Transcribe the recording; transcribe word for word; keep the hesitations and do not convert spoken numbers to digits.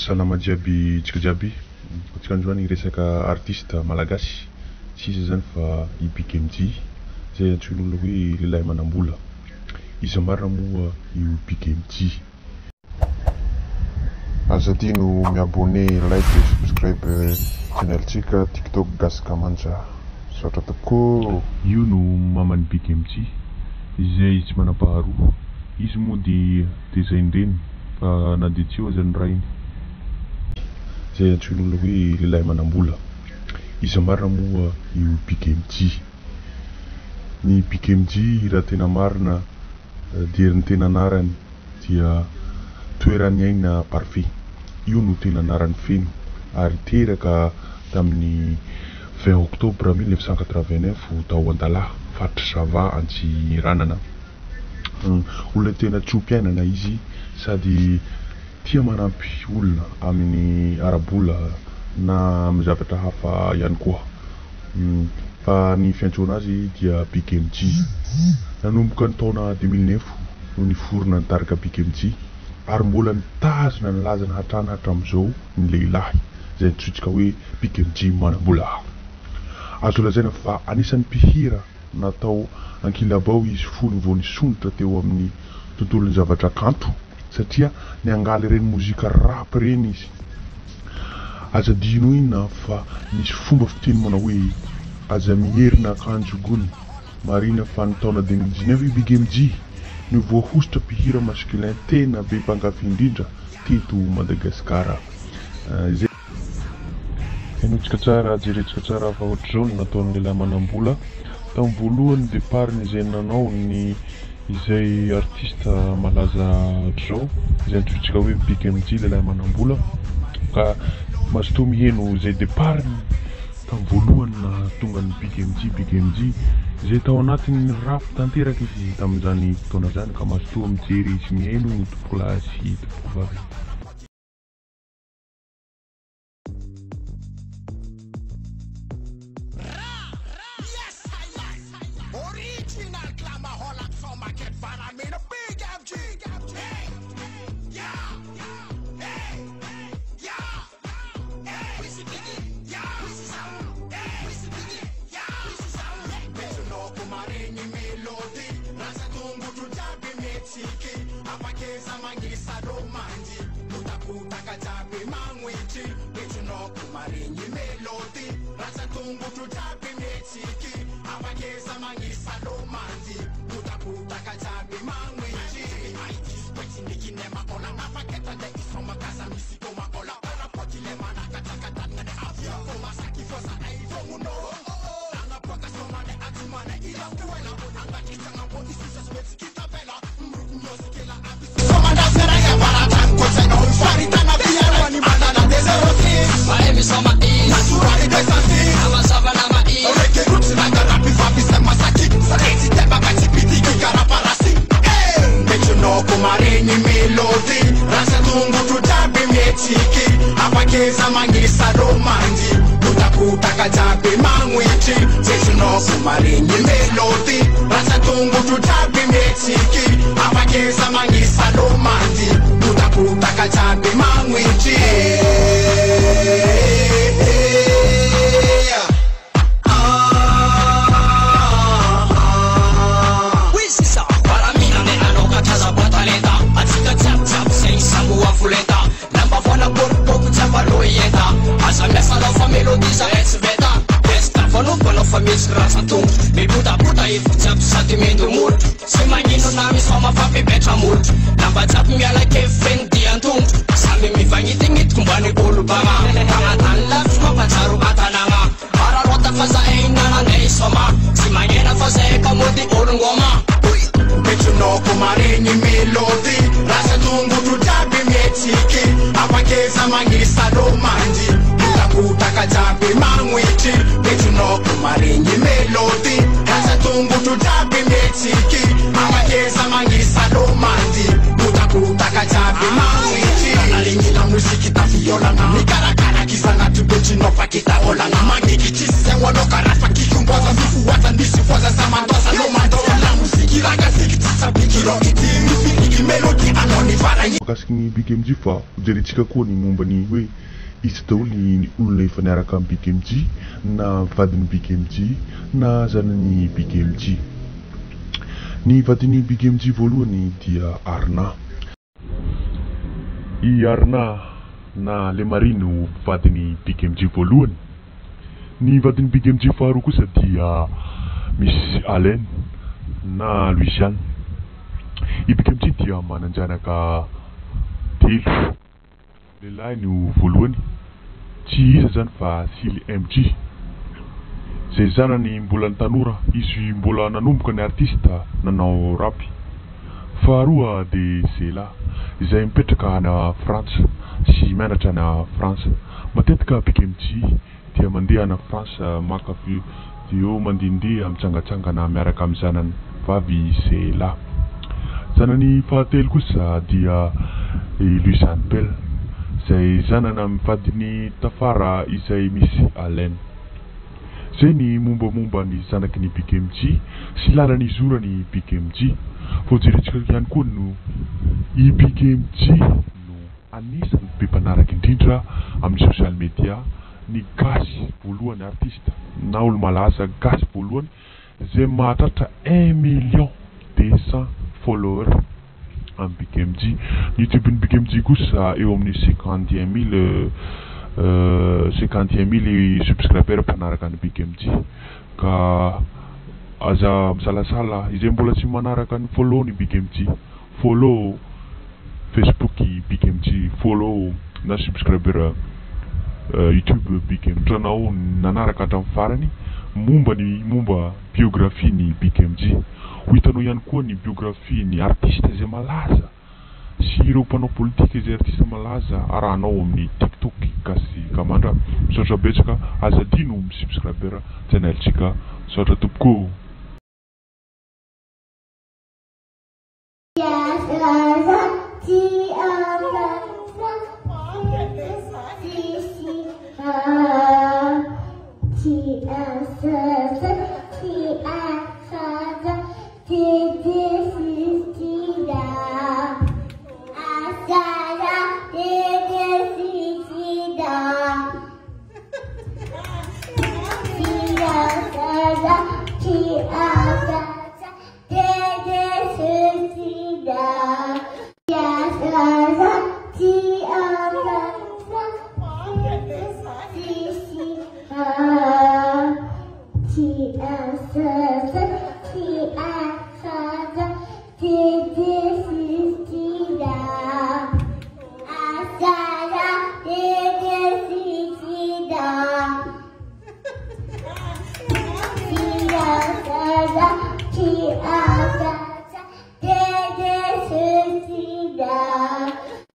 Salama jiaby tsika jiaby. Tsika androany resaka artiste Malagasy. Tsisy zany fa i Big M G zay antsoin'olona hoe lehilahy manambola. Izy marina moa io Big M G. Azadino mi-abonné, like et subscribe channel tsika TikTok Gasy ka Manja. Misaotra Tompoko. Io no mamany Big M G izay tsy manam-paharoa. Izy moa dia design-dreny fa nadetsio zany rainy zay antsoin'olona hoe lehilahy manambola. Izy marina moa io Big M G. Ny Big M G raha tena marina dia ny tena anarany dia toerany aina parfait. Io no tena anarany feno ary teraka tamin'ny vingt octobre mille neuf cent quatre-vingt-neuf tao an-dalahy fatra sava antsiranana. Olona tena tso-piainana izy sady tia manampy olona amin'ny arabola na amin'ny zavatra hafa ihany koa. Fa ny fiantsoana azy dia Big M G. Nanomboka ny taona deux mille neuf no niforona ny tarika Big M G ary mbola nitazona ny lazany hatrany hatramin'izao ny lehilahy zay antsointsika hoe Big M G manambola. Azo lazaina fa anisan'ny mpihira natao ankilabao izy fony vao nisondrotra teo amin'ny tontolon'ny zavatra kanto satria niangala ireny mozika rap reny izy. Azadino ina fa misy fomba fiteny manao hoe aza miherina akanjo gony marina fa ny taona deux mille dix-neuf i Big M G no voahositra mpihira masculin tena be mpankafy indrindra teto Madagasikara. Zay henotsika tsara jeretsika tsara fa ohatr'izao no nataon'ny lehilahy manambola. Tamin'ny voalohany départ izay nanao ny izay artiste malaza ohatr'izao izay antsointsika hoe Big M G lehilahy manambola ka mazotoa miheno izay départ tamin'ny voalohany na tonga ny Big M G Big M G izay tao anatin'ny rap tanteraka izy tamin'izany fotoana zany ka mazotoa mijery izy miheno ny tompoko lahy sy tompoko vavy. Muziki Makasiky ny Big M G fa jerentsika koa ny momba ny hoe izy daholo ny olona efa niaraka amin'ny Big M G na vadin'ny Big M G na zanany Big M G. Ny vadin'ny Big M G voalohany dia Arna. I Arna na le marino vadin'ny Big M G voalohany. Ny vadin'ny Big M G faharoa kosa dia Miss Alain na Louisiane. I Big M G dia mananjanaka telo. Lehilahy no voalohany, tsy iza zany fa Sily M G. Zay zanany mbola ny tanora, izy mbola nanomboka ny artista nanao rapy. Faharoa de Zela, izay mipetraka na France sy mianatra na France. Matetika Big M G dia mandeha na France makafy dia eo mandehandeha mitsangatsangana miaraka amin'ny zanany vavy Zela. Zanany fahatelo kosa dia Louisiane Bell, zay zanana mivadiny tafara izay misy Alain. Zay ny mombamomba ny zanaky ny Big M G sy lalany izorany Big M G. Fô jerentsika ihany koa no i Big M G no anisan'ny be mpanaraka indrindra amin'ny social media ny Gasy voalohany artista na olo malaza Gasy voalohany zay mahatratra un million deux cents followers amin'ny Big M G. YouTube ny Big M G kosa eo amin'ny cinquante et un mille euh, cinquante et un mille subscribers mpanaraka ny Big M G. Ka aza misalasala izay mbola tsy manaraka ny follow ny Big M G, follow Facebook i Big M G, follow na subscriber uh, YouTube Big M G. Tranao nanaraka hatramin'ny farany momba ny momba biographie ny Big M G. Ho hitanao ihany koa ny biographie ny artiste izay malaza sy ireo mpanao politika izay artiste malaza arahanao amin'ny TikTok Gasy Kamandra. Misaotra betsaka, azadino misubscriber channel-tsika. Misaotra Tompoko. Fiaraha.